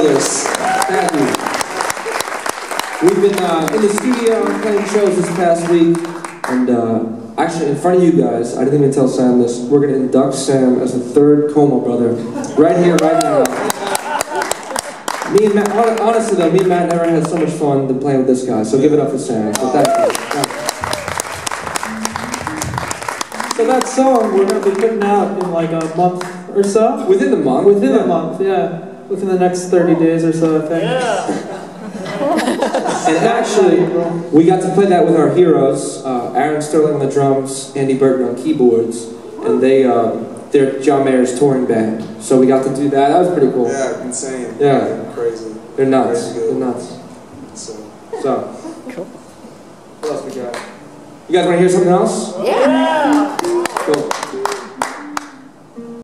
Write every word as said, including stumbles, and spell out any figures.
Yes. Thank you. We've been uh, in the studio playing shows this past week, and uh, actually in front of you guys, I didn't even tell Sam this, we're going to induct Sam as a third Como brother, right here, right now. Me and Matt, honestly though, me and Matt never had so much fun than playing with this guy, so give it up for Sam. So thank you. Thank you. So that song we're going to be putting out in like a month or so? Within the month? Within yeah. a month, yeah. Within the next thirty days or so, I think. Yeah. And actually, we got to play that with our heroes, uh, Aaron Sterling on the drums, Andy Burton on keyboards, and they, uh, they're John Mayer's touring band. So we got to do that. That was pretty cool. Yeah, insane. Yeah. yeah crazy. They're nuts. Crazy They're nuts. So. so. Cool. What else we got? You guys want to hear something else? Yeah!